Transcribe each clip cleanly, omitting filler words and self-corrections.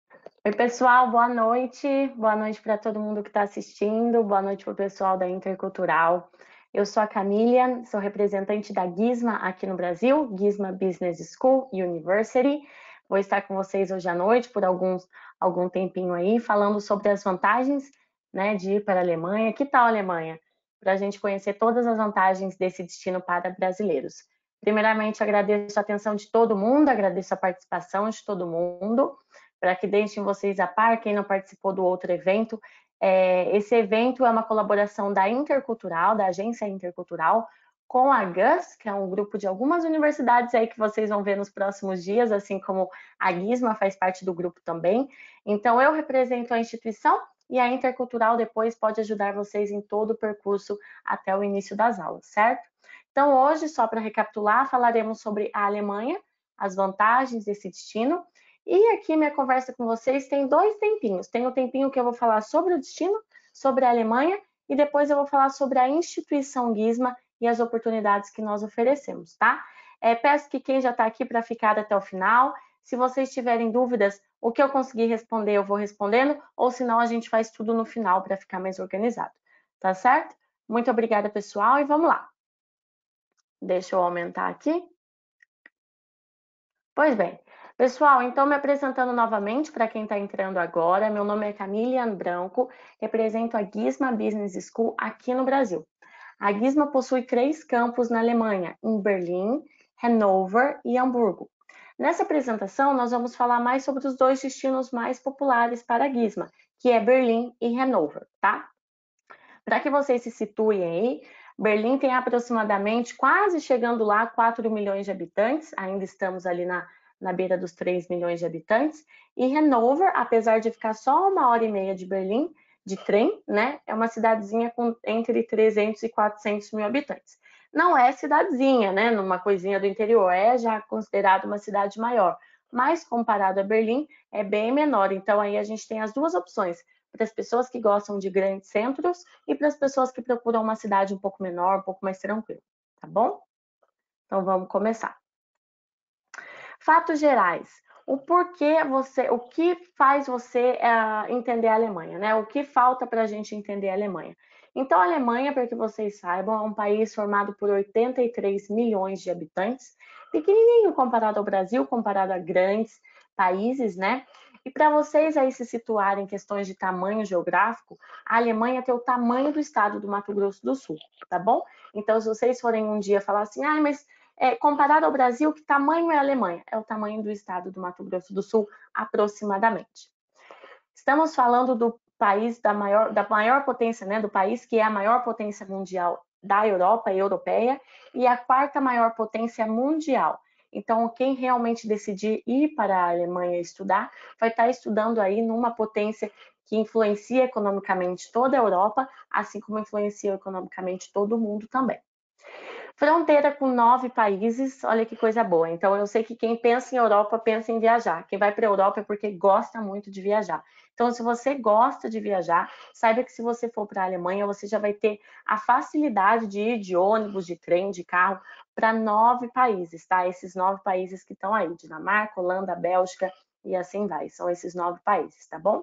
Oi, pessoal, boa noite. Boa noite para todo mundo que está assistindo. Boa noite para o pessoal da Intercultural. Eu sou a Camília, sou representante da GISMA aqui no Brasil, GISMA Business School University. Vou estar com vocês hoje à noite por algum tempinho aí, falando sobre as vantagens, né, de ir para a Alemanha. Que tal a Alemanha? Para a gente conhecer todas as vantagens desse destino para brasileiros. Primeiramente, agradeço a atenção de todo mundo, agradeço a participação de todo mundo para que deixem vocês a par, quem não participou do outro evento. Esse evento é uma colaboração da Intercultural, da Agência Intercultural, com a GUS, que é um grupo de algumas universidades aí que vocês vão ver nos próximos dias, assim como a GISMA faz parte do grupo também. Então, eu represento a instituição e a Intercultural depois pode ajudar vocês em todo o percurso até o início das aulas, certo? Então, hoje, só para recapitular, falaremos sobre a Alemanha, as vantagens desse destino. E aqui minha conversa com vocês tem dois tempinhos. Tem o tempinho que eu vou falar sobre o destino, sobre a Alemanha, e depois eu vou falar sobre a instituição GISMA e as oportunidades que nós oferecemos, tá? Peço que quem já está aqui para ficar até o final, se vocês tiverem dúvidas, o que eu conseguir responder, eu vou respondendo, ou senão a gente faz tudo no final para ficar mais organizado, tá certo? Muito obrigada, pessoal, e vamos lá. Deixa eu aumentar aqui. Pois bem, pessoal, então me apresentando novamente para quem está entrando agora, meu nome é Camilian Branco, represento a GISMA Business School aqui no Brasil. A GISMA possui 3 campos na Alemanha, em Berlim, Hannover e Hamburgo. Nessa apresentação, nós vamos falar mais sobre os 2 destinos mais populares para a GISMA, que é Berlim e Hannover, tá? Para que vocês se situem aí, Berlim tem aproximadamente, quase chegando lá, 4 milhões de habitantes, ainda estamos ali na beira dos 3 milhões de habitantes, e Hannover, apesar de ficar só 1h30 de Berlim, de trem, né, é uma cidadezinha com entre 300 e 400 mil habitantes. Não é cidadezinha, né, numa coisinha do interior, é já considerado uma cidade maior, mas comparado a Berlim, é bem menor, então aí a gente tem as duas opções, para as pessoas que gostam de grandes centros e para as pessoas que procuram uma cidade um pouco menor, um pouco mais tranquila, tá bom? Então vamos começar. Fatos gerais. O que faz você entender a Alemanha, né? O que falta para a gente entender a Alemanha? Então, a Alemanha, para que vocês saibam, é um país formado por 83 milhões de habitantes, pequenininho comparado ao Brasil, comparado a grandes países, né? E para vocês aí se situarem em questões de tamanho geográfico, a Alemanha tem o tamanho do estado do Mato Grosso do Sul, tá bom? Então, se vocês forem um dia falar assim, mas comparado ao Brasil, que tamanho é a Alemanha? É o tamanho do estado do Mato Grosso do Sul, aproximadamente. Estamos falando do país da maior potência, né? Do país que é a maior potência mundial da Europa e europeia e a 4ª maior potência mundial. Então, quem realmente decidir ir para a Alemanha estudar, vai estar estudando aí numa potência que influencia economicamente toda a Europa, assim como influencia economicamente todo o mundo também. Fronteira com 9 países, olha que coisa boa. Então, eu sei que quem pensa em Europa, pensa em viajar. Quem vai para a Europa é porque gosta muito de viajar. Então, se você gosta de viajar, saiba que se você for para a Alemanha, você já vai ter a facilidade de ir de ônibus, de trem, de carro, para 9 países, tá? Esses 9 países que estão aí, Dinamarca, Holanda, Bélgica e assim vai. São esses 9 países, tá bom?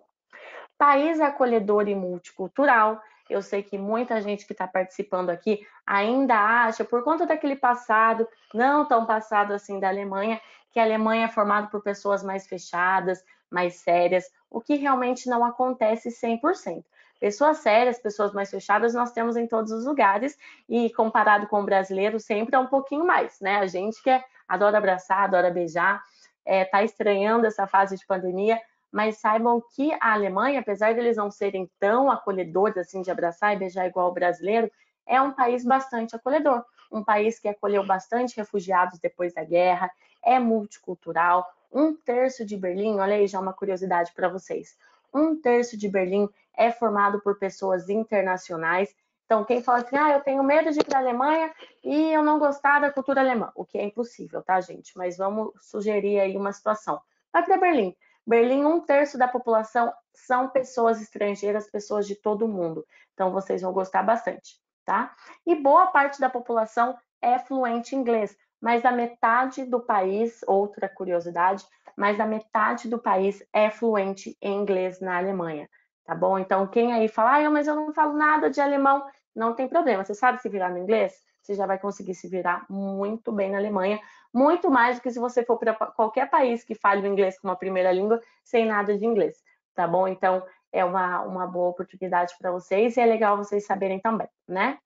País acolhedor e multicultural. Eu sei que muita gente que está participando aqui ainda acha, por conta daquele passado, não tão passado assim da Alemanha, que a Alemanha é formada por pessoas mais fechadas, mais sérias, o que realmente não acontece 100%. Pessoas sérias, pessoas mais fechadas, nós temos em todos os lugares, e comparado com o brasileiro, sempre é um pouquinho mais, né? A gente que adora abraçar, adora beijar, está estranhando essa fase de pandemia, mas saibam que a Alemanha, apesar de eles não serem tão acolhedores assim de abraçar e beijar igual o brasileiro, é um país bastante acolhedor, um país que acolheu bastante refugiados depois da guerra, é multicultural. 1/3 de Berlim, olha aí já uma curiosidade para vocês, 1/3 de Berlim é formado por pessoas internacionais. Então, quem fala assim, eu tenho medo de ir para a Alemanha e eu não gostar da cultura alemã, o que é impossível, tá, gente? Mas vamos sugerir aí uma situação. Vai para Berlim. Berlim, 1/3 da população são pessoas estrangeiras, pessoas de todo o mundo. Então, vocês vão gostar bastante, tá? E boa parte da população é fluente em inglês. mais da metade do país, outra curiosidade, mais da metade do país é fluente em inglês na Alemanha, tá bom? Então, quem aí fala, mas eu não falo nada de alemão, não tem problema. Você sabe se virar no inglês? Você já vai conseguir se virar muito bem na Alemanha, muito mais do que se você for para qualquer país que fale o inglês como a primeira língua, sem nada de inglês, tá bom? Então, é uma boa oportunidade para vocês e é legal vocês saberem também, né?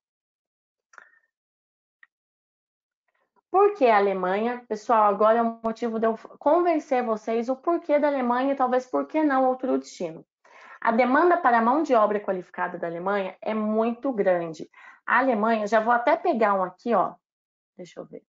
Por que a Alemanha? Pessoal, agora é o motivo de eu convencer vocês o porquê da Alemanha e talvez por que não outro destino. A demanda para a mão de obra qualificada da Alemanha é muito grande. A Alemanha, já vou até pegar um aqui, ó. Deixa eu ver.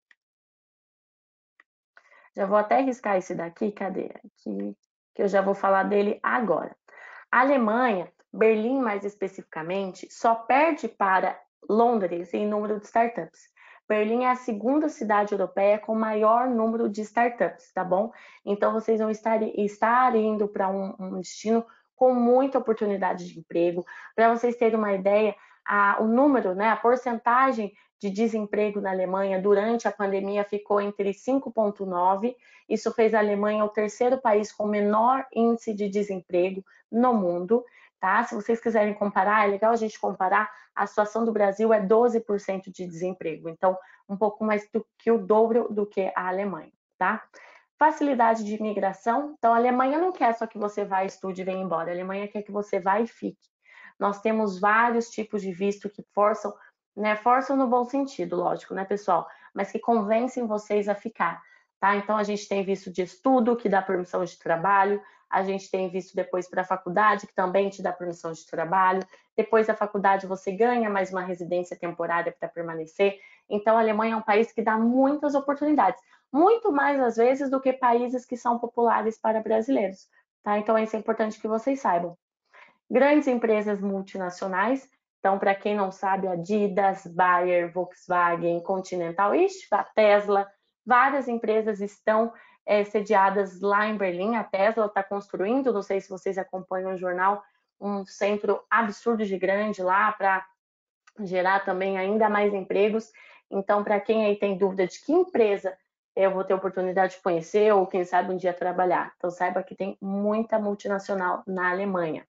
Já vou até riscar esse daqui, cadê? Aqui, que eu já vou falar dele agora. A Alemanha, Berlim mais especificamente, só perde para Londres em número de startups. Berlim é a segunda cidade europeia com maior número de startups, tá bom? Então vocês vão estar indo para um destino com muita oportunidade de emprego. Para vocês terem uma ideia, o número, né, a porcentagem de desemprego na Alemanha durante a pandemia ficou entre 5,9%. Isso fez a Alemanha o terceiro país com menor índice de desemprego no mundo, tá? Se vocês quiserem comparar, é legal a gente comparar, a situação do Brasil é 12% de desemprego, então um pouco mais do que o dobro do que a Alemanha, tá? Facilidade de imigração, então a Alemanha não quer só que você vá, estude e venha embora, a Alemanha quer que você vá e fique. Nós temos vários tipos de visto que forçam, né? Forçam no bom sentido, lógico, né, pessoal? Mas que convencem vocês a ficar, tá? Então a gente tem visto de estudo, que dá permissão de trabalho, a gente tem visto depois para a faculdade, que também te dá permissão de trabalho. Depois da faculdade você ganha mais uma residência temporária para permanecer. Então a Alemanha é um país que dá muitas oportunidades, muito mais às vezes do que países que são populares para brasileiros, tá? Então isso é importante que vocês saibam. Grandes empresas multinacionais, então para quem não sabe, Adidas, Bayer, Volkswagen, Continental, a Tesla, várias empresas estão sediadas lá em Berlim. A Tesla está construindo, não sei se vocês acompanham o jornal, um centro absurdo de grande lá para gerar também ainda mais empregos. Então, para quem aí tem dúvida de que empresa eu vou ter oportunidade de conhecer ou quem sabe um dia trabalhar, então saiba que tem muita multinacional na Alemanha,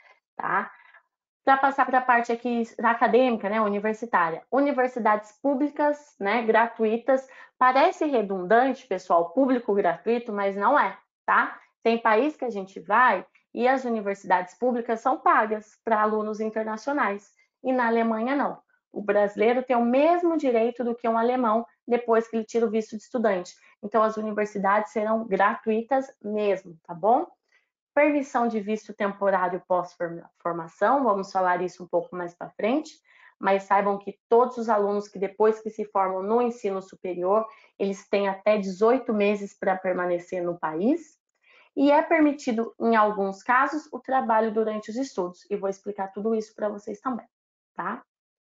tá? Para passar para a parte aqui acadêmica, né, universitária. Universidades públicas, né, gratuitas. Parece redundante, pessoal, público gratuito, mas não é, tá? Tem país que a gente vai e as universidades públicas são pagas para alunos internacionais. E na Alemanha, não. O brasileiro tem o mesmo direito do que um alemão depois que ele tira o visto de estudante. Então, as universidades serão gratuitas mesmo, tá bom? Permissão de visto temporário pós-formação, vamos falar isso um pouco mais para frente, mas saibam que todos os alunos que depois que se formam no ensino superior, eles têm até 18 meses para permanecer no país, e é permitido, em alguns casos, o trabalho durante os estudos, e vou explicar tudo isso para vocês também, tá?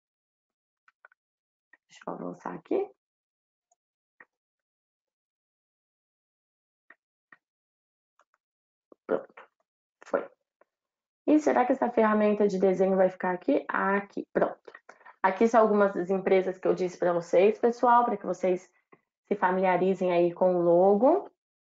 Deixa eu avançar aqui. Pronto, foi. E será que essa ferramenta de desenho vai ficar aqui? Aqui, pronto. Aqui são algumas das empresas que eu disse para vocês, pessoal, para que vocês se familiarizem aí com o logo.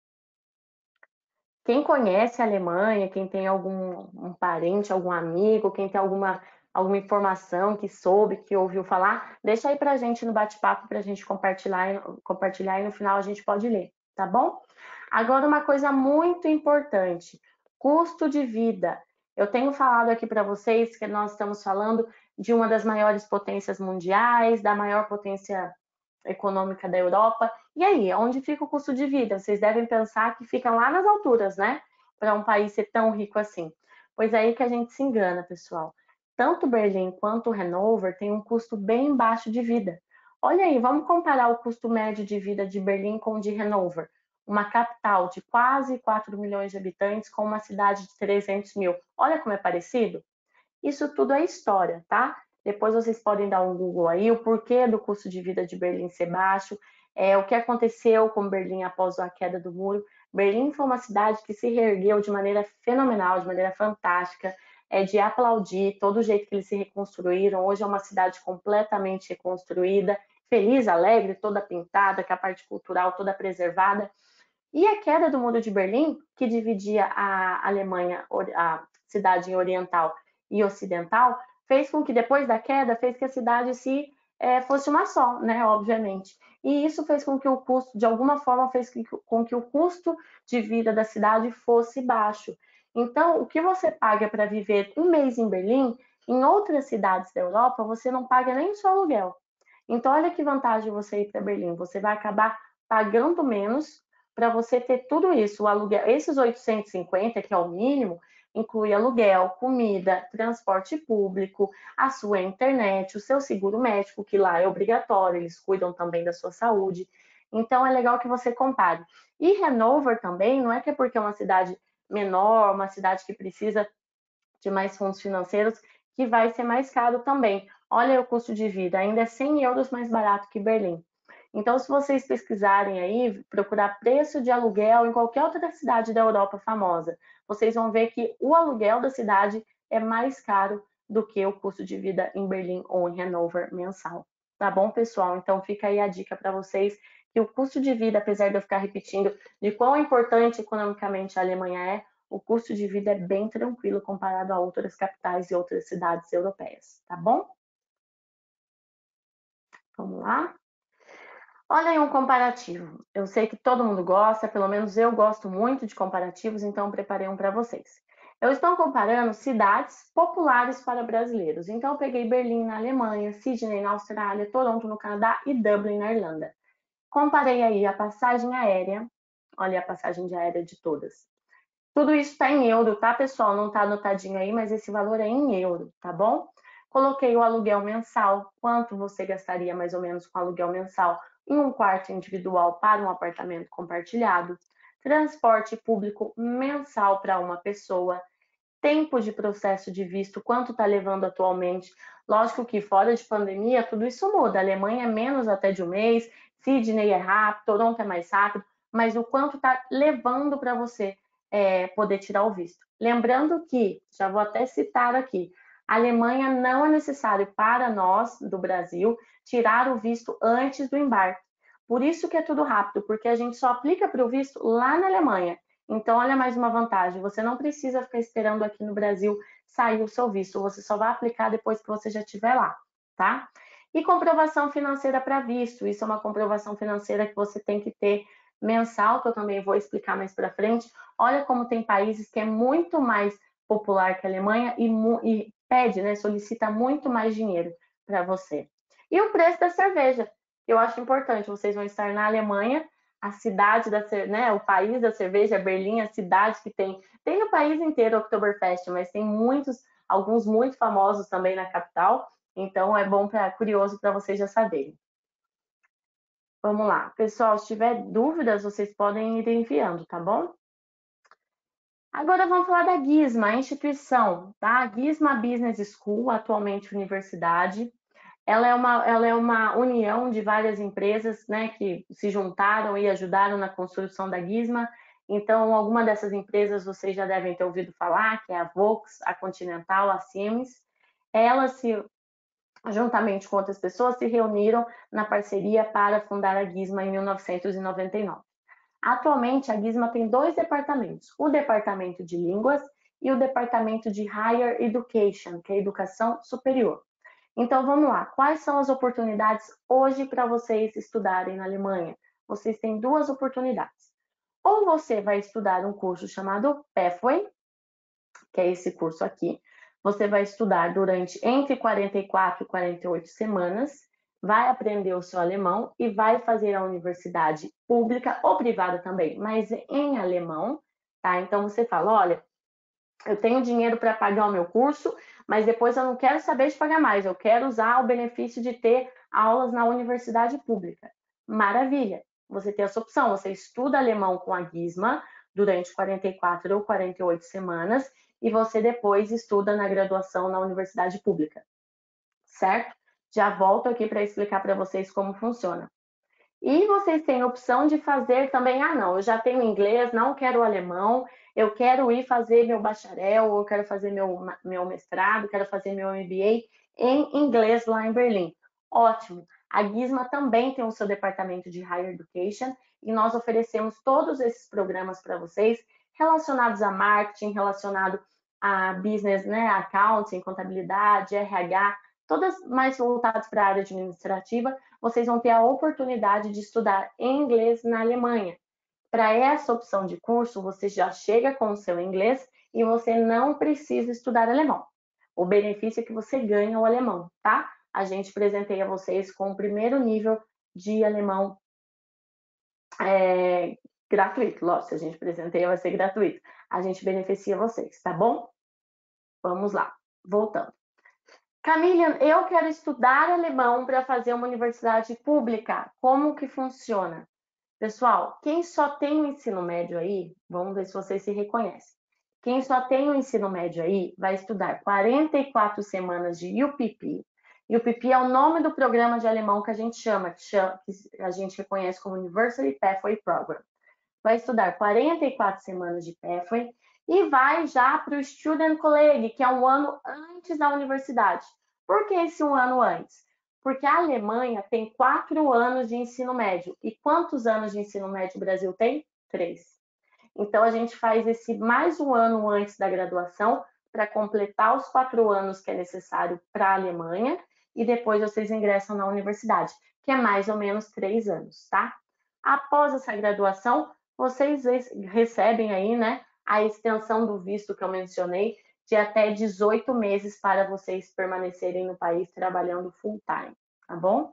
Quem conhece a Alemanha, quem tem algum parente, algum amigo, quem tem alguma informação que soube, que ouviu falar, deixa aí para a gente no bate-papo para a gente compartilhar e no final a gente pode ler, tá bom? Agora uma coisa muito importante, custo de vida. Eu tenho falado aqui para vocês que nós estamos falando de uma das maiores potências mundiais, da maior potência econômica da Europa. E aí, onde fica o custo de vida? Vocês devem pensar que fica lá nas alturas, né? Para um país ser tão rico assim. Pois é aí que a gente se engana, pessoal. Tanto Berlim quanto Hannover têm um custo bem baixo de vida. Olha aí, vamos comparar o custo médio de vida de Berlim com o de Hannover, uma capital de quase 4 milhões de habitantes com uma cidade de 300 mil. Olha como é parecido. Isso tudo é história, tá? Depois vocês podem dar um Google aí, o porquê do custo de vida de Berlim ser baixo, o que aconteceu com Berlim após a queda do muro. Berlim foi uma cidade que se reergueu de maneira fenomenal, de maneira fantástica, de aplaudir todo o jeito que eles se reconstruíram. Hoje é uma cidade completamente reconstruída, feliz, alegre, toda pintada, com a parte cultural toda preservada. E a queda do Muro de Berlim, que dividia a Alemanha, a cidade oriental e ocidental, fez com que depois da queda, fez que a cidade fosse uma só, né, obviamente. E isso fez com que o custo, de alguma forma, fez com que o custo de vida da cidade fosse baixo. Então, o que você paga para viver um mês em Berlim, em outras cidades da Europa, você não paga nem o seu aluguel. Então, olha que vantagem você ir para Berlim. Você vai acabar pagando menos para você ter tudo isso. O aluguel, esses 850, que é o mínimo, inclui aluguel, comida, transporte público, a sua internet, o seu seguro médico, que lá é obrigatório, eles cuidam também da sua saúde. Então, é legal que você compare. E Hanover também, não é que é porque é uma cidade menor, uma cidade que precisa de mais fundos financeiros, que vai ser mais caro também. Olha o custo de vida, ainda é 100 euros mais barato que Berlim. Então, se vocês pesquisarem aí, procurar preço de aluguel em qualquer outra cidade da Europa famosa, vocês vão ver que o aluguel da cidade é mais caro do que o custo de vida em Berlim ou em Hanover mensal. Tá bom, pessoal? Então, fica aí a dica para vocês que o custo de vida, apesar de eu ficar repetindo de quão importante economicamente a Alemanha é, o custo de vida é bem tranquilo comparado a outras capitais e outras cidades europeias, tá bom? Vamos lá? Olha aí um comparativo. Eu sei que todo mundo gosta, pelo menos eu gosto muito de comparativos, então preparei um para vocês. Eu estou comparando cidades populares para brasileiros. Então eu peguei Berlim na Alemanha, Sydney na Austrália, Toronto no Canadá e Dublin na Irlanda. Comparei aí a passagem aérea, olha a passagem de aérea de todas. Tudo isso está em euro, tá, pessoal? Não está anotadinho aí, mas esse valor é em euro, tá bom? Coloquei o aluguel mensal, quanto você gastaria mais ou menos com aluguel mensal em um quarto individual para um apartamento compartilhado, transporte público mensal para uma pessoa, tempo de processo de visto, quanto está levando atualmente. Lógico que fora de pandemia, tudo isso muda. A Alemanha é menos até de um mês, Sydney é rápido, Toronto é mais rápido, mas o quanto está levando para você poder tirar o visto. Lembrando que, já vou até citar aqui, a Alemanha não é necessário para nós, do Brasil, tirar o visto antes do embarque. Por isso que é tudo rápido, porque a gente só aplica para o visto lá na Alemanha. Então, olha mais uma vantagem, você não precisa ficar esperando aqui no Brasil sair o seu visto, você só vai aplicar depois que você já estiver lá, tá? E comprovação financeira para visto, isso é uma comprovação financeira que você tem que ter mensal, que eu também vou explicar mais para frente. Olha como tem países que é muito mais popular que a Alemanha e pede, né, solicita muito mais dinheiro para você. E o preço da cerveja, eu acho importante, vocês vão estar na Alemanha, a cidade né, o país da cerveja, Berlim, a cidade que tem no país inteiro o Oktoberfest, mas tem alguns muito famosos também na capital, então é bom curioso para vocês já saberem. Vamos lá, pessoal, se tiver dúvidas, vocês podem ir enviando, tá bom? Agora vamos falar da GISMA, a instituição, tá? A GISMA Business School, atualmente universidade, ela é uma união de várias empresas, né, que se juntaram e ajudaram na construção da GISMA. Então, alguma dessas empresas vocês já devem ter ouvido falar, que é a Vox, a Continental, a Siemens. Elas, juntamente com outras pessoas, se reuniram na parceria para fundar a GISMA em 1999. Atualmente, a GISMA tem dois departamentos, o Departamento de Línguas e o Departamento de Higher Education, que é Educação Superior. Então, vamos lá. Quais são as oportunidades hoje para vocês estudarem na Alemanha? Vocês têm duas oportunidades. Ou você vai estudar um curso chamado Pathway, que é esse curso aqui. Você vai estudar durante entre 44 e 48 semanas, vai aprender o seu alemão e vai fazer a universidade pública ou privada também, mas em alemão, tá? Então, você fala, olha, eu tenho dinheiro para pagar o meu curso, mas depois eu não quero saber de pagar mais, eu quero usar o benefício de ter aulas na universidade pública. Maravilha! Você tem essa opção, você estuda alemão com a GISMA durante 44 ou 48 semanas e você depois estuda na graduação na universidade pública, certo? Já volto aqui para explicar para vocês como funciona. E vocês têm a opção de fazer também, não, eu já tenho inglês, não quero alemão, eu quero ir fazer meu bacharel, ou eu quero fazer meu mestrado, quero fazer meu MBA em inglês lá em Berlim. Ótimo. A Gizma também tem o seu departamento de Higher Education e nós oferecemos todos esses programas para vocês relacionados a marketing, relacionado a business, né, accounting, contabilidade, RH, todas mais voltadas para a área administrativa. Vocês vão ter a oportunidade de estudar em inglês na Alemanha. Para essa opção de curso, você já chega com o seu inglês e você não precisa estudar alemão. O benefício é que você ganha o alemão, tá? A gente presenteia vocês com o primeiro nível de alemão gratuito. Lógico, se a gente presenteia, vai ser gratuito. A gente beneficia vocês, tá bom? Vamos lá, voltando. Camila, eu quero estudar alemão para fazer uma universidade pública. Como que funciona? Pessoal, quem só tem o ensino médio aí, vamos ver se vocês se reconhecem. Quem só tem o ensino médio aí vai estudar 44 semanas de UPP. UPP é o nome do programa de alemão que a gente chama, que a gente reconhece como University Pathway Program. Vai estudar 44 semanas de Pathway e vai já para o Student College, que é um ano antes da universidade. Por que esse um ano antes? Porque a Alemanha tem 4 anos de ensino médio. E quantos anos de ensino médio o Brasil tem? 3. Então, a gente faz esse mais um ano antes da graduação para completar os 4 anos que é necessário para a Alemanha e depois vocês ingressam na universidade, que é mais ou menos 3 anos, tá? Após essa graduação, vocês recebem aí, né, a extensão do visto que eu mencionei, de até 18 meses para vocês permanecerem no país trabalhando full time, tá bom?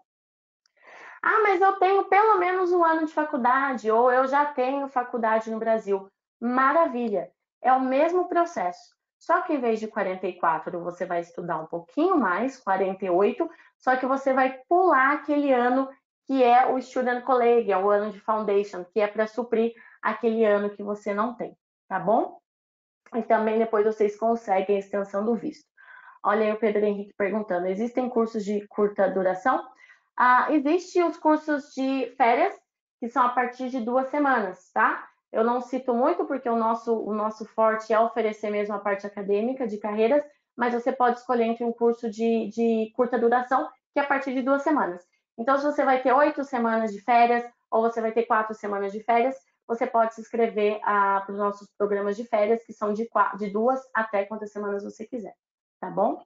Ah, mas eu tenho pelo menos um ano de faculdade, ou eu já tenho faculdade no Brasil. Maravilha! É o mesmo processo. Só que em vez de 44, você vai estudar um pouquinho mais, 48, só que você vai pular aquele ano que é o Student College, é o ano de Foundation, que é para suprir aquele ano que você não tem, tá bom? E também depois vocês conseguem a extensão do visto. Olha aí o Pedro Henrique perguntando, existem cursos de curta duração? Existem os cursos de férias, que são a partir de 2 semanas, tá? Eu não cito muito, porque o nosso forte é oferecer mesmo a parte acadêmica de carreiras, mas você pode escolher entre um curso de curta duração, que é a partir de 2 semanas. Então, se você vai ter 8 semanas de férias, ou você vai ter 4 semanas de férias, você pode se inscrever para os nossos programas de férias, que são de 2 até quantas semanas você quiser, tá bom?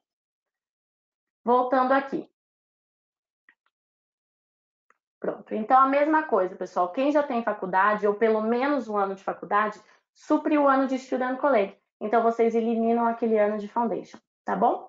Voltando aqui. Pronto. Então, a mesma coisa, pessoal. Quem já tem faculdade, ou pelo menos um ano de faculdade, supre o ano de Student College. Então, vocês eliminam aquele ano de Foundation, tá bom?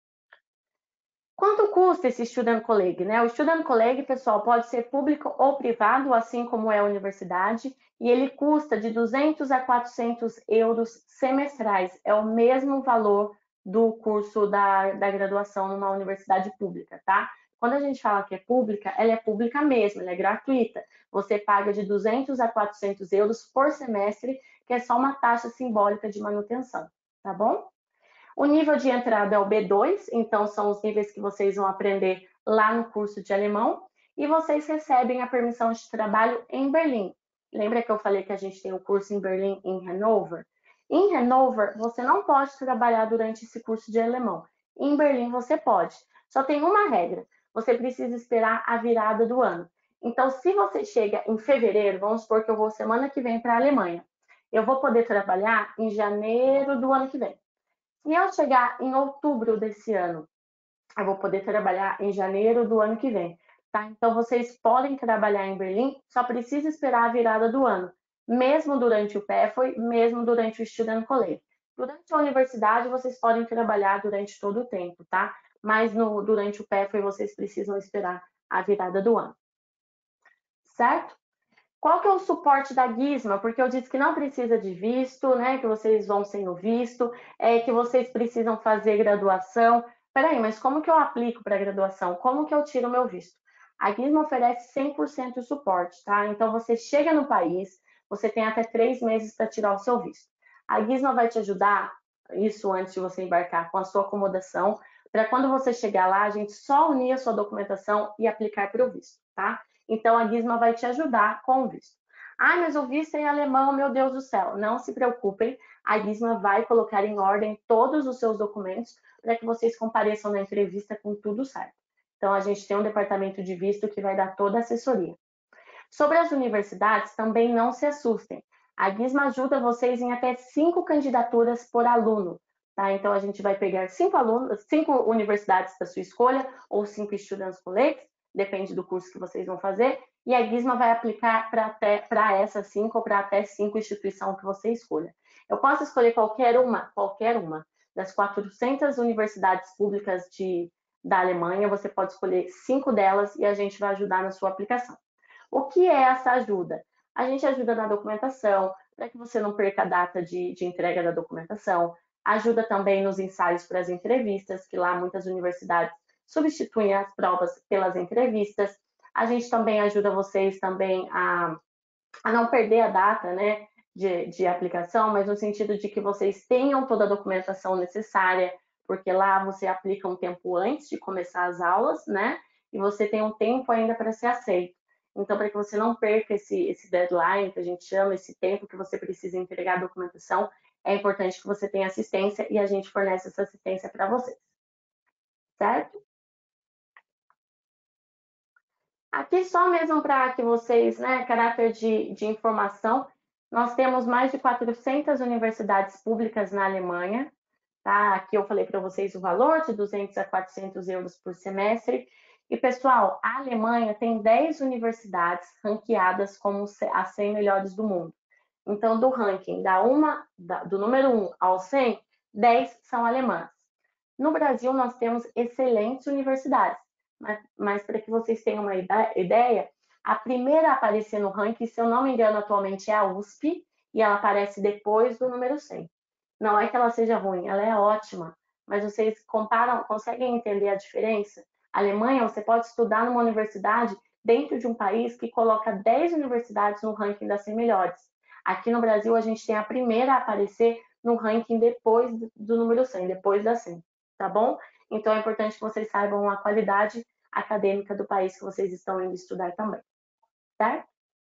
Quanto custa esse Student College, né? O Student College, pessoal, pode ser público ou privado, assim como é a universidade, e ele custa de 200 a 400 euros semestrais. É o mesmo valor do curso da graduação numa universidade pública, tá? Quando a gente fala que é pública, ela é pública mesmo, ela é gratuita. Você paga de 200 a 400 euros por semestre, que é só uma taxa simbólica de manutenção, tá bom? O nível de entrada é o B2, então são os níveis que vocês vão aprender lá no curso de alemão, e vocês recebem a permissão de trabalho em Berlim. Lembra que eu falei que a gente tem o curso em Berlim e em Hanover? Em Hanover, você não pode trabalhar durante esse curso de alemão. Em Berlim, você pode. Só tem uma regra: você precisa esperar a virada do ano. Então, se você chega em fevereiro, vamos supor que eu vou semana que vem para a Alemanha, eu vou poder trabalhar em janeiro do ano que vem. Se eu chegar em outubro desse ano, eu vou poder trabalhar em janeiro do ano que vem, tá? Então, vocês podem trabalhar em Berlim, só precisa esperar a virada do ano, mesmo durante o PEFOI, mesmo durante o Student College. Durante a universidade, vocês podem trabalhar durante todo o tempo, tá? Mas durante o PEFOI, vocês precisam esperar a virada do ano. Certo? Qual que é o suporte da Gizma? Porque eu disse que não precisa de visto, né? Que vocês vão sem o visto, que vocês precisam fazer graduação. Peraí, mas como que eu aplico para graduação? Como que eu tiro o meu visto? A Gizma oferece 100% de suporte, tá? Então, você chega no país, você tem até 3 meses para tirar o seu visto. A Gizma vai te ajudar, isso antes de você embarcar, com a sua acomodação, para quando você chegar lá, a gente só unir a sua documentação e aplicar para o visto, tá? Então, a Gizma vai te ajudar com o visto. Ah, mas o visto é em alemão, meu Deus do céu. Não se preocupem, a Gizma vai colocar em ordem todos os seus documentos para que vocês compareçam na entrevista com tudo certo. Então, a gente tem um departamento de visto que vai dar toda a assessoria. Sobre as universidades, também não se assustem. A GISMA ajuda vocês em até 5 candidaturas por aluno. Tá? Então, a gente vai pegar 5 universidades da sua escolha, ou 5 students colleagues, depende do curso que vocês vão fazer, e a GISMA vai aplicar para essas 5 ou para até 5 instituições que você escolha. Eu posso escolher qualquer uma das 400 universidades públicas da Alemanha, você pode escolher 5 delas e a gente vai ajudar na sua aplicação. O que é essa ajuda? A gente ajuda na documentação, para que você não perca a data de entrega da documentação, ajuda também nos ensaios para as entrevistas, que lá muitas universidades substituem as provas pelas entrevistas. A gente também ajuda vocês também a não perder a data, né, de aplicação, mas no sentido de que vocês tenham toda a documentação necessária, porque lá você aplica um tempo antes de começar as aulas, né, e você tem um tempo ainda para ser aceito. Então, para que você não perca esse deadline, que a gente chama, esse tempo que você precisa entregar a documentação, é importante que você tenha assistência e a gente fornece essa assistência para vocês. Certo? Aqui só mesmo para que vocês, né, caráter de informação, nós temos mais de 400 universidades públicas na Alemanha. Tá? Aqui eu falei para vocês o valor de 200 a 400 euros por semestre. E, pessoal, a Alemanha tem 10 universidades ranqueadas como as 100 melhores do mundo. Então, do ranking do número 1 ao 100, 10 são alemãs. No Brasil, nós temos excelentes universidades, mas para que vocês tenham uma ideia, a primeira a aparecer no ranking, se eu não me engano, atualmente é a USP, e ela aparece depois do número 100. Não é que ela seja ruim, ela é ótima, mas vocês conseguem entender a diferença? A Alemanha, você pode estudar numa universidade dentro de um país que coloca 10 universidades no ranking das 100 melhores. Aqui no Brasil, a gente tem a primeira a aparecer no ranking depois do número 100, depois da 100, tá bom? Então, é importante que vocês saibam a qualidade acadêmica do país que vocês estão indo estudar também, certo?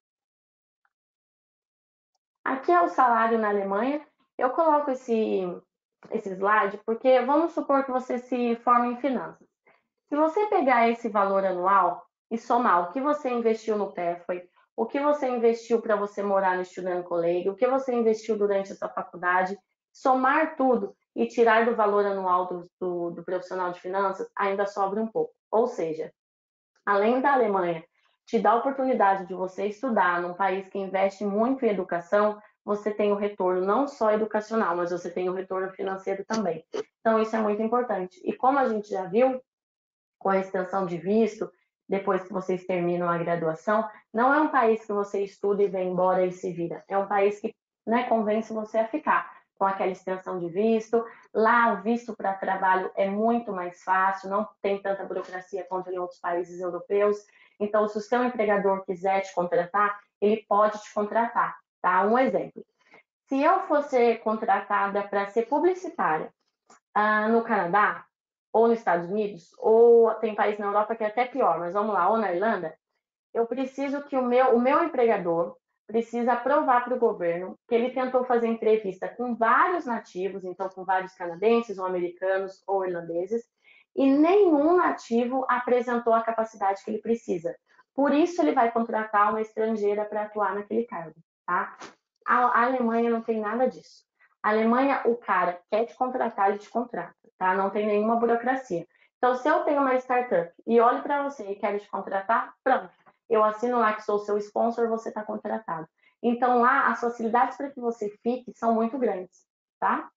Aqui é o salário na Alemanha. Eu coloco esse slide porque vamos supor que você se forma em finanças. Se você pegar esse valor anual e somar o que você investiu no Pathway, o que você investiu para você morar no Student College, o que você investiu durante a sua faculdade, somar tudo e tirar do valor anual do profissional de finanças, ainda sobra um pouco. Ou seja, além da Alemanha te dar a oportunidade de você estudar num país que investe muito em educação, você tem o retorno não só educacional, mas você tem o retorno financeiro também. Então, isso é muito importante. E como a gente já viu, com a extensão de visto, depois que vocês terminam a graduação, não é um país que você estuda e vem embora e se vira. É um país que, né, convence você a ficar com aquela extensão de visto. Lá, o visto para trabalho é muito mais fácil, não tem tanta burocracia quanto em outros países europeus. Então, se o seu empregador quiser te contratar, ele pode te contratar, tá? Um exemplo. Se eu fosse contratada para ser publicitária no Canadá, ou nos Estados Unidos, ou tem país na Europa que é até pior, mas vamos lá, ou na Irlanda, eu preciso que o meu empregador precisa provar para o governo que ele tentou fazer entrevista com vários nativos, então com vários canadenses, ou americanos, ou irlandeses, e nenhum nativo apresentou a capacidade que ele precisa. Por isso ele vai contratar uma estrangeira para atuar naquele cargo, tá? A Alemanha não tem nada disso. A Alemanha, o cara quer te contratar, ele te contrata, tá? Não tem nenhuma burocracia. Então, se eu tenho uma startup e olho para você e quero te contratar, pronto. Eu assino lá que sou seu sponsor, você está contratado. Então, lá, as facilidades para que você fique são muito grandes, tá?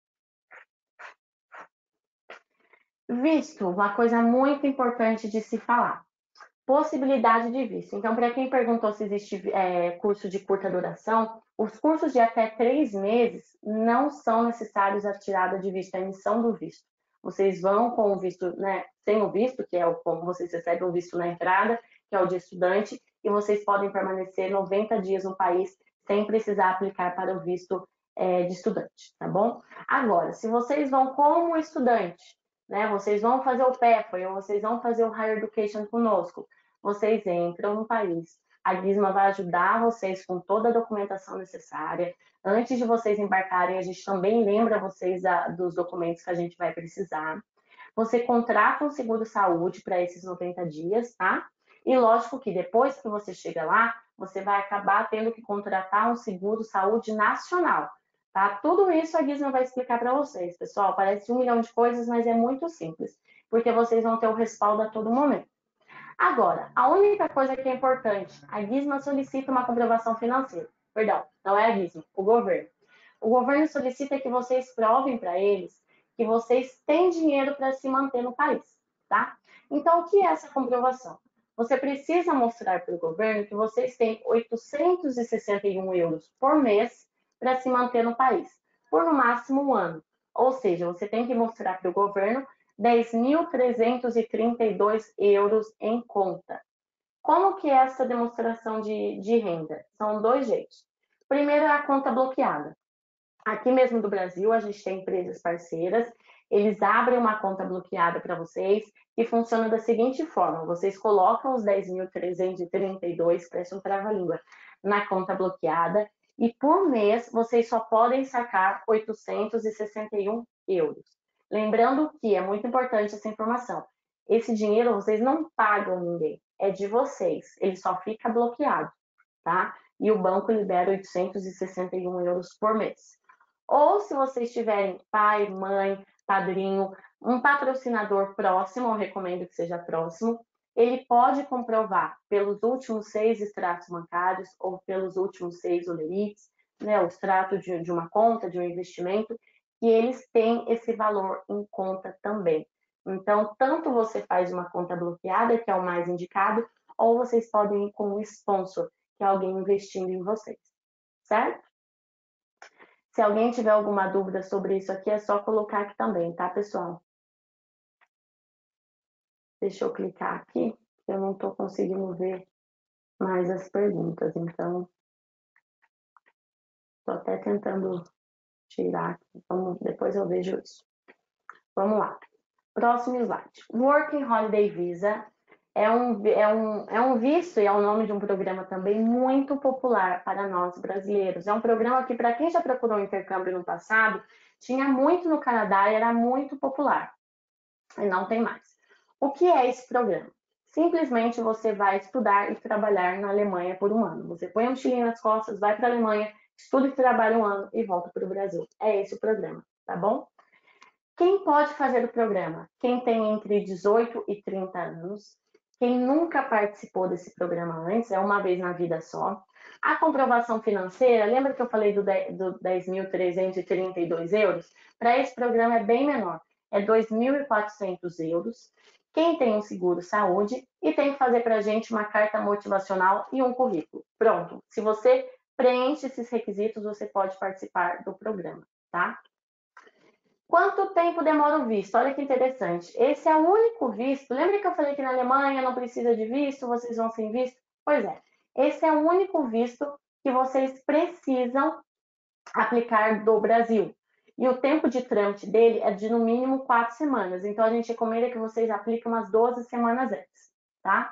Visto, uma coisa muito importante de se falar. Possibilidade de visto. Então, para quem perguntou se existe curso de curta duração, os cursos de até 3 meses não são necessários a tirada de visto, a emissão do visto. Vocês vão com o visto, né, sem o visto, que é como vocês recebem o visto na entrada, que é o de estudante, e vocês podem permanecer 90 dias no país sem precisar aplicar para o visto de estudante, tá bom? Agora, se vocês vão como estudante, né, vocês vão fazer o PEPA ou vocês vão fazer o Higher Education conosco, vocês entram no país. A GISMA vai ajudar vocês com toda a documentação necessária. Antes de vocês embarcarem, a gente também lembra vocês dos documentos que a gente vai precisar. Você contrata um seguro-saúde para esses 90 dias, tá? E lógico que depois que você chega lá, você vai acabar tendo que contratar um seguro-saúde nacional, tá? Tudo isso a Gizmo vai explicar para vocês, pessoal. Parece 1 milhão de coisas, mas é muito simples, porque vocês vão ter o respaldo a todo momento. Agora, a única coisa que é importante, a Gizmo solicita uma comprovação financeira. Perdão, não é a Gizmo, o governo. O governo solicita que vocês provem para eles que vocês têm dinheiro para se manter no país, tá? Então, o que é essa comprovação? Você precisa mostrar para o governo que vocês têm 861 euros por mês para se manter no país, por no máximo um ano. Ou seja, você tem que mostrar para o governo 10.332 euros em conta. Como que é essa demonstração de renda? São dois jeitos. Primeiro é a conta bloqueada. Aqui mesmo do Brasil, a gente tem empresas parceiras, eles abrem uma conta bloqueada para vocês, que funciona da seguinte forma: vocês colocam os 10.332, parece um trava-língua, na conta bloqueada, e por mês vocês só podem sacar 861 euros. Lembrando que é muito importante essa informação. Esse dinheiro vocês não pagam ninguém, é de vocês, ele só fica bloqueado, tá? E o banco libera 861 euros por mês. Ou se vocês tiverem pai, mãe, padrinho, um patrocinador próximo, eu recomendo que seja próximo, ele pode comprovar pelos últimos 6 extratos bancários ou pelos últimos 6 olerites, né, o extrato de uma conta, de um investimento, que eles têm esse valor em conta também. Então, tanto você faz uma conta bloqueada, que é o mais indicado, ou vocês podem ir com um sponsor, que é alguém investindo em vocês, certo? Se alguém tiver alguma dúvida sobre isso aqui, é só colocar aqui também, tá, pessoal? Deixa eu clicar aqui, que eu não estou conseguindo ver mais as perguntas, então estou até tentando tirar aqui. Depois eu vejo isso. Vamos lá. Próximo slide. Working Holiday Visa é um visto, e é o nome de um programa também muito popular para nós brasileiros. É um programa que, para quem já procurou intercâmbio no passado, tinha muito no Canadá e era muito popular. E não tem mais. O que é esse programa? Simplesmente você vai estudar e trabalhar na Alemanha por um ano. Você põe a mochilinha nas costas, vai para a Alemanha, estuda e trabalha um ano e volta para o Brasil. É esse o programa, tá bom? Quem pode fazer o programa? Quem tem entre 18 e 30 anos, quem nunca participou desse programa antes, é uma vez na vida só. A comprovação financeira, lembra que eu falei do 10.332 euros? Para esse programa é bem menor, é 2.400 euros. Quem tem um seguro saúde e tem que fazer para a gente uma carta motivacional e um currículo. Pronto, se você preenche esses requisitos, você pode participar do programa, tá? Quanto tempo demora o visto? Olha que interessante. Esse é o único visto. Lembra que eu falei que na Alemanha não precisa de visto, vocês vão sem visto? Pois é. Esse é o único visto que vocês precisam aplicar do Brasil. E o tempo de trâmite dele é de no mínimo 4 semanas. Então a gente recomenda que vocês apliquem umas 12 semanas antes, tá?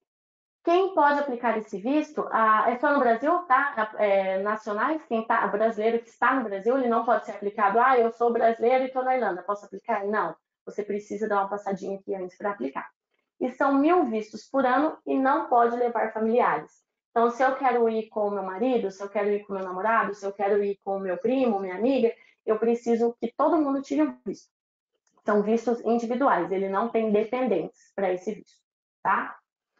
Quem pode aplicar esse visto é só no Brasil, tá? Nacionais, quem tá, brasileiro que está no Brasil, ele não pode ser aplicado. Ah, eu sou brasileiro e estou na Irlanda, posso aplicar? Não, você precisa dar uma passadinha aqui antes para aplicar. E são 1.000 vistos por ano e não pode levar familiares. Então, se eu quero ir com o meu marido, se eu quero ir com o meu namorado, se eu quero ir com o meu primo, minha amiga, eu preciso que todo mundo tire um visto. São vistos individuais, ele não tem dependentes para esse visto, tá?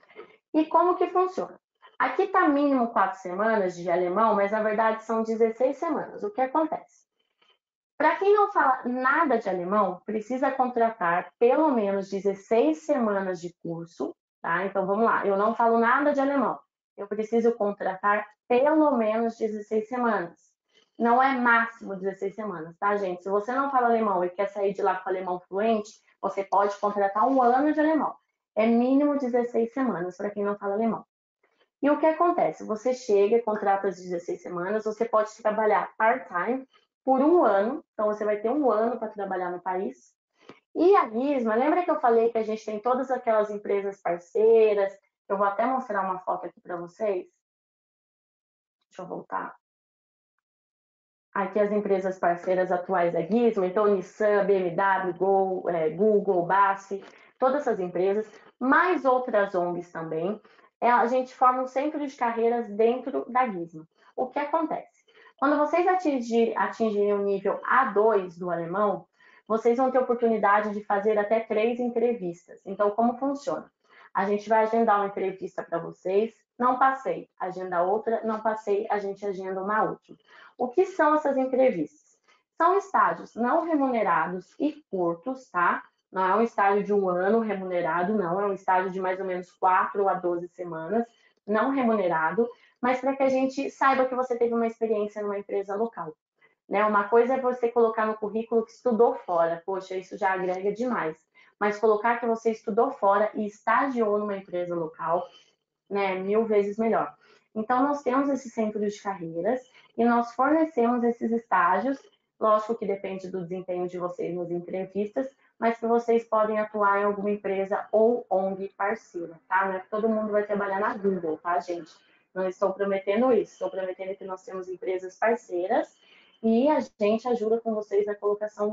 E como que funciona? Aqui está mínimo 4 semanas de alemão, mas na verdade são 16 semanas. O que acontece? Para quem não fala nada de alemão, precisa contratar pelo menos 16 semanas de curso, tá? Então vamos lá, eu não falo nada de alemão. Eu preciso contratar pelo menos 16 semanas. Não é máximo 16 semanas, tá, gente? Se você não fala alemão e quer sair de lá com alemão fluente, você pode contratar um ano de alemão. É mínimo 16 semanas para quem não fala alemão. E o que acontece? Você chega, contrata as 16 semanas, você pode trabalhar part-time por um ano, então você vai ter um ano para trabalhar no país. E a Gizmo, lembra que eu falei que a gente tem todas aquelas empresas parceiras? Eu vou até mostrar uma foto aqui para vocês. Deixa eu voltar. aqui as empresas parceiras atuais da Gizmo, então Nissan, BMW, Google, BASF, todas essas empresas, mais outras ONGs também, a gente forma um centro de carreiras dentro da Gizmo. O que acontece? Quando vocês atingirem o nível A2 do alemão, vocês vão ter oportunidade de fazer até 3 entrevistas. Então, como funciona? A gente vai agendar uma entrevista para vocês, não passei, agenda outra, não passei, a gente agenda uma última. O que são essas entrevistas? São estágios não remunerados e curtos, tá? Não é um estágio de 1 ano remunerado, não. É um estágio de mais ou menos 4 a 12 semanas, não remunerado, mas para que a gente saiba que você teve uma experiência numa empresa local. Né? Uma coisa é você colocar no currículo que estudou fora, poxa, isso já agrega demais. Mas colocar que você estudou fora e estagiou numa empresa local, né, 1000 vezes melhor. Então, nós temos esse centro de carreiras e nós fornecemos esses estágios, lógico que depende do desempenho de vocês nas entrevistas, mas que vocês podem atuar em alguma empresa ou ONG parceira, tá? Não é que todo mundo vai trabalhar na Google, tá, gente? Não estou prometendo isso, estou prometendo que nós temos empresas parceiras e a gente ajuda com vocês na colocação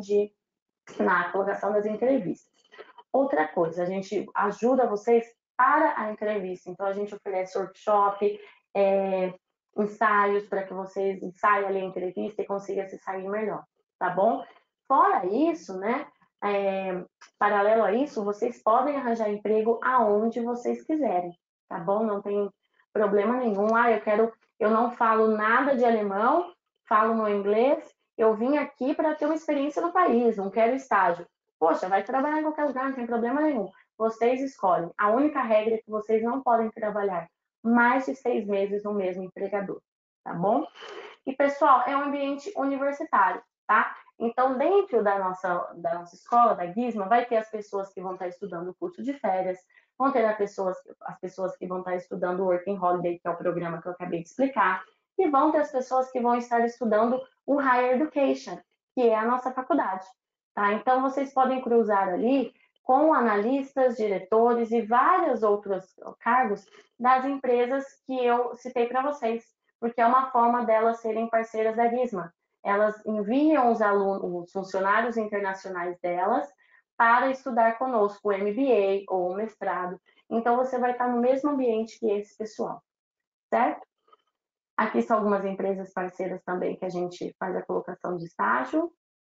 das entrevistas. Outra coisa, a gente ajuda vocês para a entrevista. Então, a gente oferece workshop, ensaios para que vocês ensaiem ali a entrevista e consigam se sair melhor, tá bom? Fora isso, né? Paralelo a isso, vocês podem arranjar emprego aonde vocês quiserem, tá bom? Não tem problema nenhum. Eu não falo nada de alemão, falo no inglês, eu vim aqui para ter uma experiência no país, não quero estágio. Poxa, vai trabalhar em qualquer lugar, não tem problema nenhum. Vocês escolhem. A única regra é que vocês não podem trabalhar mais de 6 meses no mesmo empregador, tá bom? E, pessoal, é um ambiente universitário, tá? Então, dentro da nossa escola, da Gizmo, vai ter as pessoas que vão estar estudando o curso de férias, vão ter as pessoas que vão estar estudando o Working Holiday, que é o programa que eu acabei de explicar, e vão ter as pessoas que vão estar estudando o Higher Education, que é a nossa faculdade, tá? Então, vocês podem cruzar ali com analistas, diretores e vários outros cargos das empresas que eu citei para vocês, porque é uma forma delas serem parceiras da Gizmo. Elas enviam os funcionários internacionais delas para estudar conosco o MBA ou o mestrado. Então, você vai estar no mesmo ambiente que esse pessoal, certo? Aqui são algumas empresas parceiras também que a gente faz a colocação de estágio.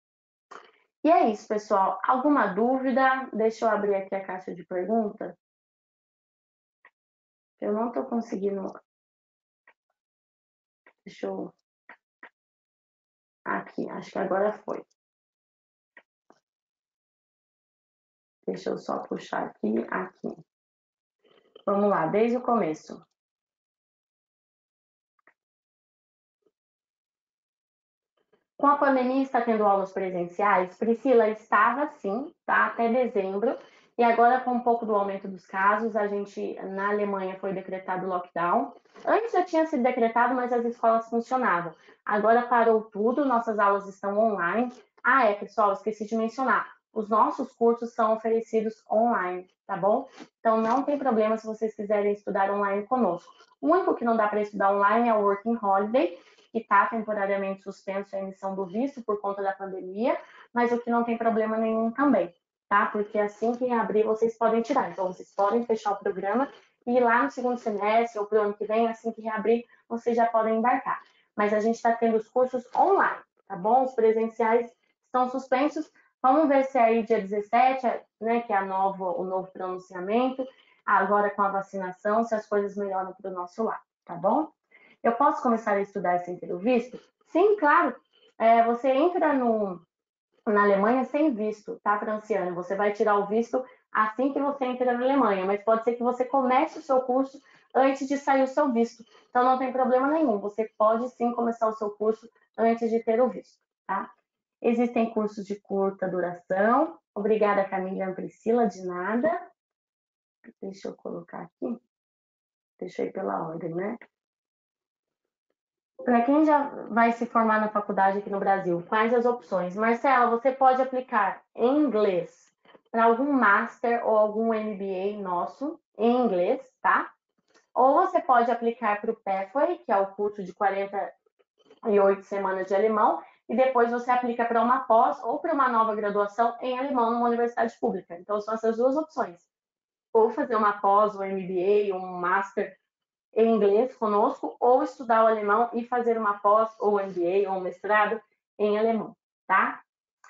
E é isso, pessoal. Alguma dúvida? Deixa eu abrir aqui a caixa de perguntas. Eu não estou conseguindo. Deixa eu. Aqui, acho que agora foi. Deixa eu só puxar aqui. Vamos lá, desde o começo. Com a pandemia está tendo aulas presenciais? Priscila, estava sim, tá? Até dezembro. E agora, com um pouco do aumento dos casos, na Alemanha, foi decretado lockdown. Antes já tinha sido decretado, mas as escolas funcionavam. Agora parou tudo, nossas aulas estão online. Pessoal, esqueci de mencionar. Os nossos cursos são oferecidos online, tá bom? Então, não tem problema se vocês quiserem estudar online conosco. O único que não dá para estudar online é o Working Holiday, que está temporariamente suspenso a emissão do visto por conta da pandemia, mas o que não tem problema nenhum também, tá? Porque assim que reabrir, vocês podem tirar. Então, vocês podem fechar o programa e lá no segundo semestre ou para o ano que vem, assim que reabrir, vocês já podem embarcar. Mas a gente está tendo os cursos online, tá bom? Os presenciais estão suspensos. Vamos ver se aí dia 17, né, que é o novo pronunciamento, agora com a vacinação, se as coisas melhoram para o nosso lado, tá bom? Eu posso começar a estudar sem ter o visto? Sim, claro. Você entra na Alemanha sem visto, tá, Franciane? Você vai tirar o visto assim que você entra na Alemanha, mas pode ser que você comece o seu curso antes de sair o seu visto. Então, não tem problema nenhum. Você pode sim começar o seu curso antes de ter o visto, tá? Existem cursos de curta duração. Obrigada, Camila e Priscila, de nada. Deixa eu colocar aqui. Deixa eu ir pela ordem, né? Para quem já vai se formar na faculdade aqui no Brasil, quais as opções? Marcela, você pode aplicar em inglês para algum master ou algum MBA nosso em inglês, tá? Ou você pode aplicar para o Pathway, que é o curso de 40 e 8 semanas de alemão, e depois você aplica para uma pós ou para uma nova graduação em alemão numa universidade pública. Então, são essas duas opções. Ou fazer uma pós, um MBA, um Master em inglês conosco, ou estudar o alemão e fazer uma pós, ou MBA, ou um mestrado em alemão, tá?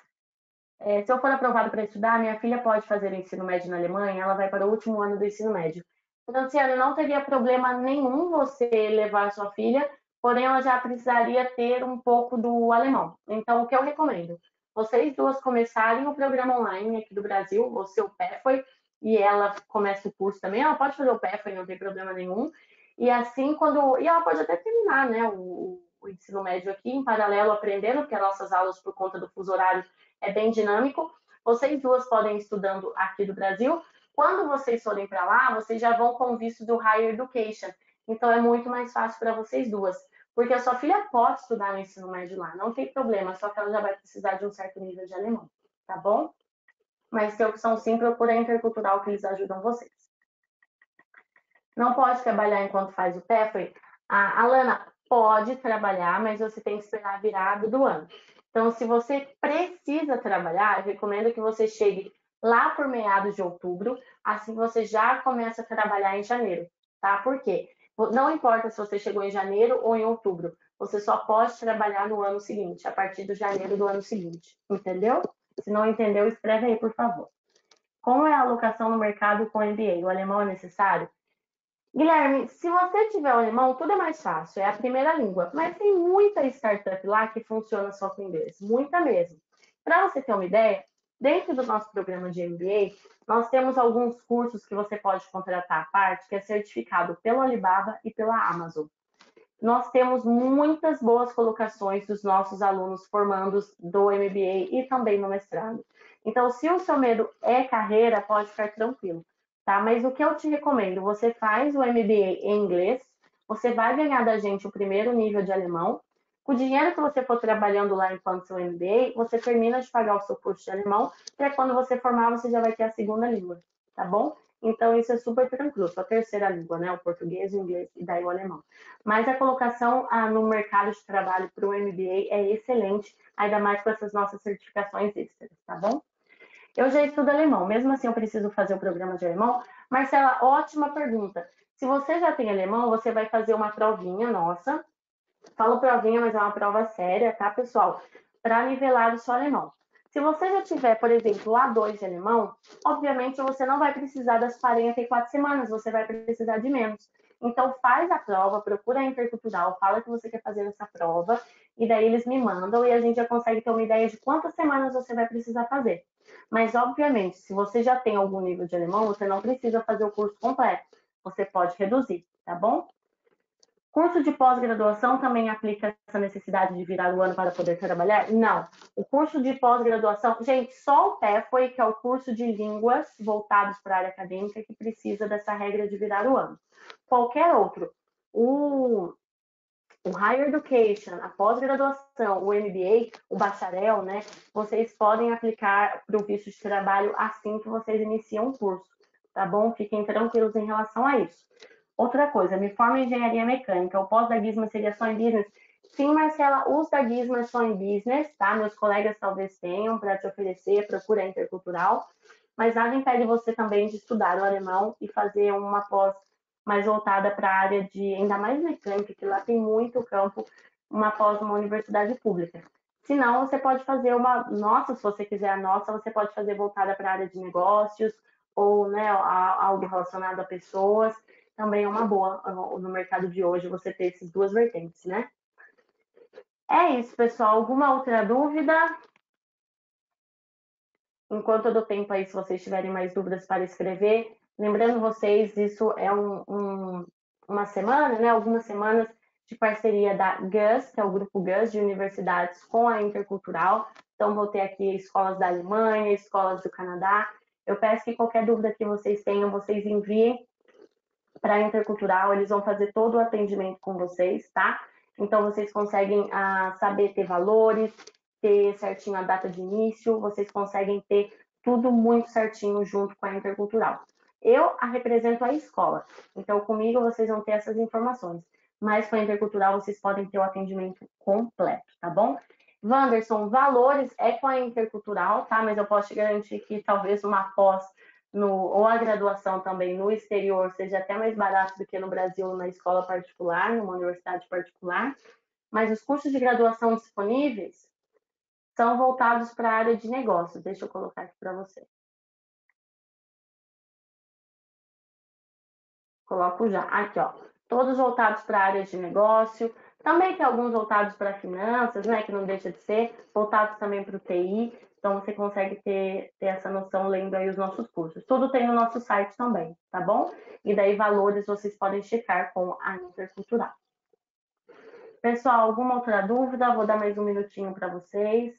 Se eu for aprovado para estudar, minha filha pode fazer o ensino médio na Alemanha, ela vai para o último ano do ensino médio. Franciane, não teria problema nenhum você levar sua filha, porém ela já precisaria ter um pouco do alemão. Então, o que eu recomendo? Vocês duas começarem o programa online aqui do Brasil, você o PEFOI, e ela começa o curso também. Ela pode fazer o PEFOI, não tem problema nenhum. E assim, quando. E ela pode até terminar, né? O ensino médio aqui, em paralelo, aprendendo, porque as nossas aulas, por conta do fuso horário, é bem dinâmico. Vocês duas podem ir estudando aqui do Brasil. Quando vocês forem para lá, vocês já vão com o visto do Higher Education. Então é muito mais fácil para vocês duas. Porque a sua filha pode estudar no ensino médio lá, não tem problema, só que ela já vai precisar de um certo nível de alemão, tá bom? Mas se a opção sim, procura a intercultural que eles ajudam vocês. Não pode trabalhar enquanto faz o PEFRE? A Alana pode trabalhar, mas você tem que esperar a virada do ano. Então, se você precisa trabalhar, eu recomendo que você chegue lá por meados de outubro, assim você já começa a trabalhar em janeiro, tá? Por quê? Não importa se você chegou em janeiro ou em outubro, você só pode trabalhar no ano seguinte, a partir de janeiro do ano seguinte, entendeu? Se não entendeu, escreve aí, por favor. Como é a alocação no mercado com MBA? O alemão é necessário? Guilherme, se você tiver o alemão, tudo é mais fácil, é a primeira língua. Mas tem muita startup lá que funciona só com inglês, muita mesmo. Para você ter uma ideia, dentro do nosso programa de MBA, nós temos alguns cursos que você pode contratar à parte, que é certificado pelo Alibaba e pela Amazon. Nós temos muitas boas colocações dos nossos alunos formandos do MBA e também no mestrado. Então, se o seu medo é carreira, pode ficar tranquilo, tá? Mas o que eu te recomendo, você faz o MBA em inglês, você vai ganhar da gente o primeiro nível de alemão. Com o dinheiro que você for trabalhando lá enquanto seu MBA, você termina de pagar o seu curso de alemão, para quando você formar, você já vai ter a segunda língua, tá bom? Então, isso é super tranquilo, sua terceira língua, né? O português, o inglês e daí o alemão. Mas a colocação no mercado de trabalho para o MBA é excelente, ainda mais com essas nossas certificações extras, tá bom? Eu já estudo alemão, mesmo assim eu preciso fazer o programa de alemão. Marcela, ótima pergunta. Se você já tem alemão, você vai fazer uma provinha nossa. Falo provinha, mas é uma prova séria, tá, pessoal? Para nivelar o seu alemão. Se você já tiver, por exemplo, A2 de alemão, obviamente você não vai precisar das 44 semanas, você vai precisar de menos. Então, faz a prova, procura a intercultural, fala que você quer fazer essa prova, e daí eles me mandam e a gente já consegue ter uma ideia de quantas semanas você vai precisar fazer. Mas, obviamente, se você já tem algum nível de alemão, você não precisa fazer o curso completo. Você pode reduzir, tá bom? Curso de pós-graduação também aplica essa necessidade de virar o ano para poder trabalhar? Não. O curso de pós-graduação, gente, só o PEFOI, que é o curso de línguas voltados para a área acadêmica, que precisa dessa regra de virar o ano. Qualquer outro, o Higher Education, a pós-graduação, o MBA, o bacharel, né? Vocês podem aplicar para o visto de trabalho assim que vocês iniciam o curso, tá bom? Fiquem tranquilos em relação a isso. Outra coisa, me formo em engenharia mecânica, o pós da Gizmo seria só em business? Sim, Marcela, os da Gizmo é só em business, tá? Meus colegas talvez tenham para te oferecer, procura intercultural, mas nada impede você também de estudar o alemão e fazer uma pós mais voltada para a área de, ainda mais mecânica, que lá tem muito campo, uma pós numa universidade pública. Se não, você pode fazer uma nossa, se você quiser a nossa, você pode fazer voltada para a área de negócios ou né, algo relacionado a pessoas. Também é uma boa no mercado de hoje você ter essas duas vertentes, né? É isso, pessoal. Alguma outra dúvida? Enquanto eu dou tempo aí, se vocês tiverem mais dúvidas para escrever. Lembrando vocês, isso é uma semana, né? Algumas semanas de parceria da GUS, que é o Grupo GUS de Universidades, com a Intercultural. Então, vou ter aqui escolas da Alemanha, escolas do Canadá. Eu peço que qualquer dúvida que vocês tenham, vocês enviem para a Intercultural, eles vão fazer todo o atendimento com vocês, tá? Então, vocês conseguem saber ter valores, ter certinho a data de início, vocês conseguem ter tudo muito certinho junto com a Intercultural. Eu represento a escola, então comigo vocês vão ter essas informações. mas com a intercultural vocês podem ter o atendimento completo, tá bom? Wanderson, valores é com a intercultural, tá? Mas eu posso te garantir que talvez uma pós ou a graduação também no exterior seja até mais barato do que no Brasil na escola particular, numa universidade particular. Mas os cursos de graduação disponíveis são voltados para a área de negócios. Deixa eu colocar aqui para você. Coloco já. Aqui, ó. Todos voltados para a área de negócio. Também tem alguns voltados para finanças, né? Que não deixa de ser. Voltados também para o TI. Então, você consegue ter essa noção lendo aí os nossos cursos. Tudo tem no nosso site também, tá bom? E daí, valores vocês podem checar com a Intercultural. Pessoal, alguma outra dúvida? Vou dar mais um minutinho para vocês.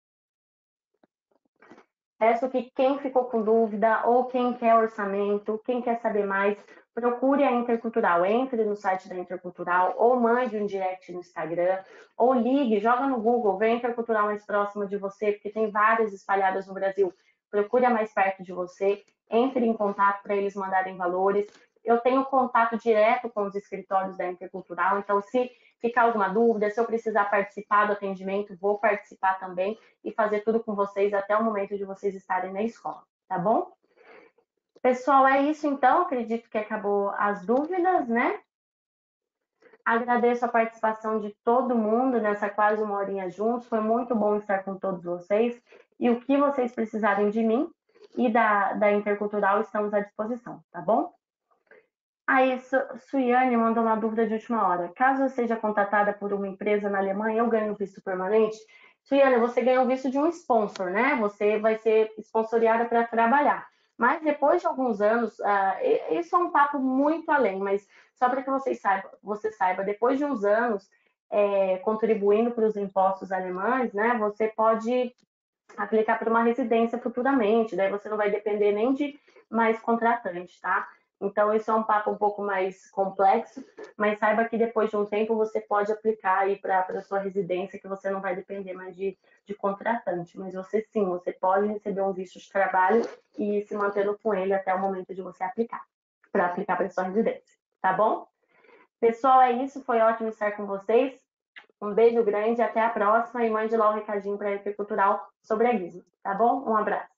Peço que quem ficou com dúvida ou quem quer orçamento, quem quer saber mais, procure a Intercultural. Entre no site da Intercultural ou mande um direct no Instagram ou ligue, joga no Google, vê a Intercultural mais próxima de você, porque tem várias espalhadas no Brasil. Procure a mais perto de você, entre em contato para eles mandarem valores. Eu tenho contato direto com os escritórios da Intercultural, então se ficar alguma dúvida, se eu precisar participar do atendimento, vou participar também e fazer tudo com vocês até o momento de vocês estarem na escola, tá bom? Pessoal, é isso então. Acredito que acabou as dúvidas, né? Agradeço a participação de todo mundo nessa quase uma horinha juntos. Foi muito bom estar com todos vocês. E o que vocês precisarem de mim e da Intercultural, estamos à disposição, tá bom? Aí, Suiane mandou uma dúvida de última hora. Caso eu seja contratada por uma empresa na Alemanha, eu ganho visto permanente? Suiane, você ganha o visto de um sponsor, né? Você vai ser sponsoriada para trabalhar. Mas depois de alguns anos, isso é um papo muito além, mas só para que você saiba, depois de uns anos contribuindo para os impostos alemães, né? Você pode aplicar para uma residência futuramente, daí você não vai depender nem de mais contratante, tá? Então, isso é um papo um pouco mais complexo, mas saiba que depois de um tempo você pode aplicar aí para a sua residência, que você não vai depender mais de contratante. Mas você sim, você pode receber um visto de trabalho e ir se mantendo com ele até o momento de você aplicar, para aplicar para a sua residência, tá bom? Pessoal, é isso, foi ótimo estar com vocês. Um beijo grande, até a próxima e mande lá um recadinho para a Equicultural sobre a Gizmo, tá bom? Um abraço.